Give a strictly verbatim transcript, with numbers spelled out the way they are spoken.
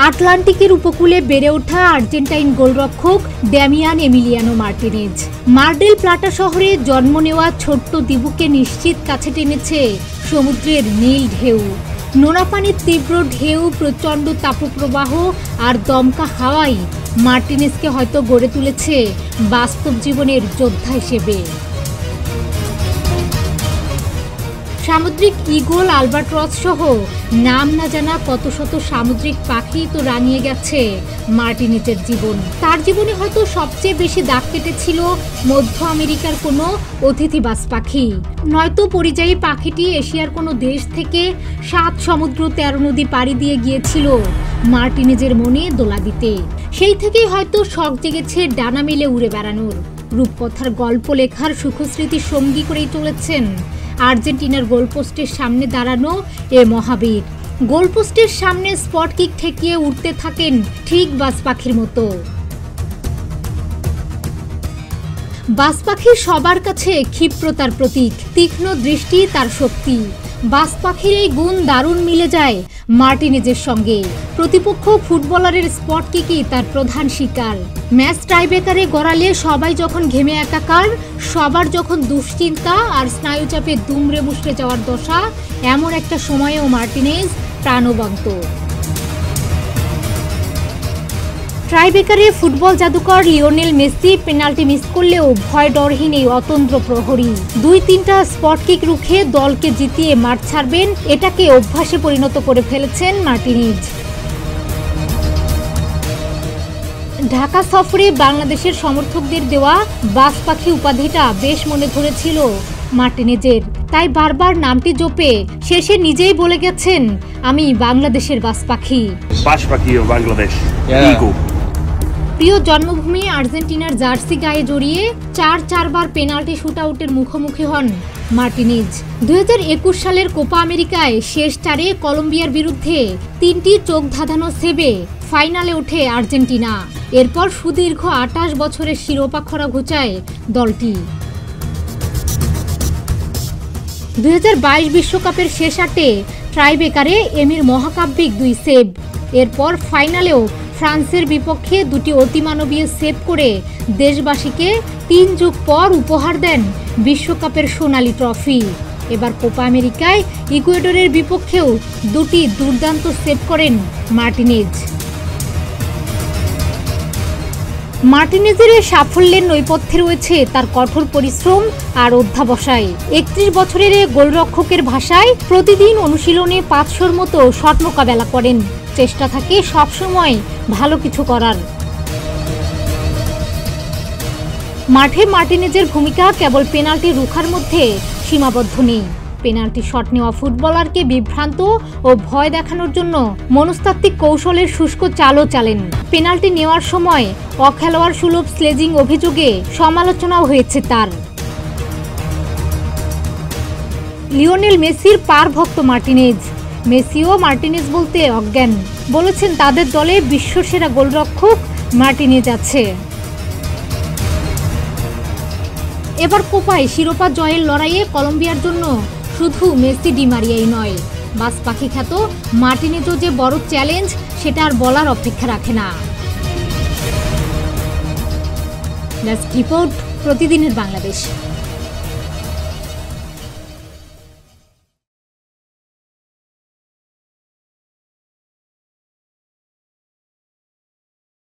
আটলান্টিকের উপকূলে বেড়ে ওঠা আর্জেন্টাইন গোলরক্ষক Damian Emiliano Martinez Mar del Plata শহরে জন্ম নেওয়া ছোট্ট দ্বীপকে নিশ্চিত কাছে টেনেছে সমুদ্রের নীল ঢেউ। নোনা পানির তীব্র ঢেউ, প্রচণ্ড তাপপ্রবাহ আর দমকা হাওয়াই মার্টিনেজকে হয়তো গড়ে তুলেছে বাস্তব জীবনের যোদ্ধা হিসেবে। সামুদ্রিক ঈগল, আলবাট্রস সহ নাম না জানা কত শত সামুদ্রিক পাখি তো রাঙিয়ে গেছে মার্টিনেজের জীবন। তার জীবনে হয়তো সবচেয়ে বেশি দাগ কেটেছিল মধ্য আমেরিকার কোনো অতিথিবাস পাখি, নয়তো পরিযায়ী পাখিটি এশিয়ার কোনো দেশ থেকে সাত সমুদ্র তেরো নদী পাড়ি দিয়ে গিয়েছিল মার্টিনেজের মনে দোলা দিতে। সেই থেকেই হয়তো শখ জেগেছে ডানা মেলে উড়ে বেড়ানোর। রূপকথার গল্প লেখার সুখস্মৃতির সঙ্গী করেই চলেছেন আর্জেন্টিনার গোলপোস্টের সামনে দাঁড়ানো এ মহাবীর। গোলপোস্টের সামনে স্পট কিক ঠেকিয়ে উঠতে থাকেন ঠিক বাজ পাখির মতো। বাজ পাখি সবার কাছে ক্ষিপ্রতার প্রতীক, তীক্ষ্ণ দৃষ্টি তার শক্তি। বাজ পাখির এই গুণ দারুণ মিলে যায় মার্টিনেজের সঙ্গে। প্রতিপক্ষ ফুটবলারের স্পট কিকই তার প্রধান শিকার। ম্যাচ টাইব্রেকারে গড়ালে সবাই যখন ঘেমে একাকার, সবার যখন দুশ্চিন্তা আর স্নায়ুচাপে দুমড়ে মুষড়ে যাওয়ার দশা, এমন একটা সময়েও মার্টিনেজ প্রাণবন্ত। টাইব্রেকারে ফুটবল জাদুকর লিওনেল মেসি পেনাল্টি মিস করলেও ভয় ডরহীন এই অতন্দ্র প্রহরী দুই তিনটা স্পট কিক রুখে দলকে জিতিয়ে মাঠ ছাড়বেন, এটাকে অভ্যাসে পরিণত করে ফেলেছেন মার্টিনেজ। ঢাকা সফরে বাংলাদেশের সমর্থকদের দেওয়া বাজ পাখি উপাধিটা বেশ মনে ধরেছিল মার্টিনেজের, তাই বারবার নামটি জপে শেষে নিজেই বলে গেছেন, আমি বাংলাদেশের বাজ পাখি। বাংলাদেশ প্রিয় জন্মভূমি আর্জেন্টিনার জার্সি গায়ে জড়িয়ে চার চারবার পেনাল্টি শুটআউটের মুখোমুখি হন মার্টিনেজ। দুই হাজার একুশ সালের কোপা আমেরিকায় শেষ চারে কলম্বিয়ার বিরুদ্ধে তিনটি চোখ ধাঁধানো সেভে ফাইনালে ওঠে আর্জেন্টিনা। এরপর সুদীর্ঘ আটাশ বছরের শিরোপা খরা ঘুচায় দলটি। দুই হাজার বাইশ বিশ্বকাপের শেষ আটে টাইব্রেকারে এমির মহাকাব্যিক দুই সেভ। এরপর ফাইনালেও ফ্রান্সের বিপক্ষে দুটি অতিমানবীয় সেভ করে দেশবাসীকে তিন যুগ পর উপহার দেন বিশ্বকাপের সোনালী ট্রফি। এবার কোপা আমেরিকায় ইকুয়েডরের বিপক্ষেও দুটি দুর্দান্ত সেভ করেন মার্টিনেজ। মার্টিনেজের সাফল্যের নৈপথ্যে রয়েছে তার কঠোর পরিশ্রম আর অধ্যাবসায়। একত্রিশ বছরের গোলরক্ষকের ভাষায় প্রতিদিন অনুশীলনে পাঁচশোর মতো শট মোকাবেলা করেন। চেষ্টা থাকে সবসময় ভালো কিছু করার। মাঠে মার্টিনেজের ভূমিকা কেবল পেনাল্টি রুখার মধ্যে সীমাবদ্ধ নেই। পেনাল্টি শট নেওয়া ফুটবলারকে বিভ্রান্ত ও ভয় দেখানোর জন্য মনস্তাত্ত্বিক কৌশলের শুষ্ক চালও চালেন। পেনাল্টি নেওয়ার সময় অখেলোয়াড় সুলভ স্লেজিং অভিযোগে সমালোচনাও হয়েছে তার। লিওনেল মেসির পার ভক্ত মার্টিনেজ। মেসিও মার্টিনেজ বলতে অজ্ঞান, বলেছেন তাদের দলে বিশ্বসেরা গোলরক্ষক মার্টিনেজ আছে। এবার কোপায় শিরোপা জয়ের লড়াইয়ে কলম্বিয়ার জন্য শুধু মেসি ডি মারিয়াই নয়, বাজ পাখি খ্যাত মার্টিনেজও যে বড় চ্যালেঞ্জ সেটা আর বলার অপেক্ষা রাখে না। রিপোর্ট, প্রতিদিনের বাংলাদেশ।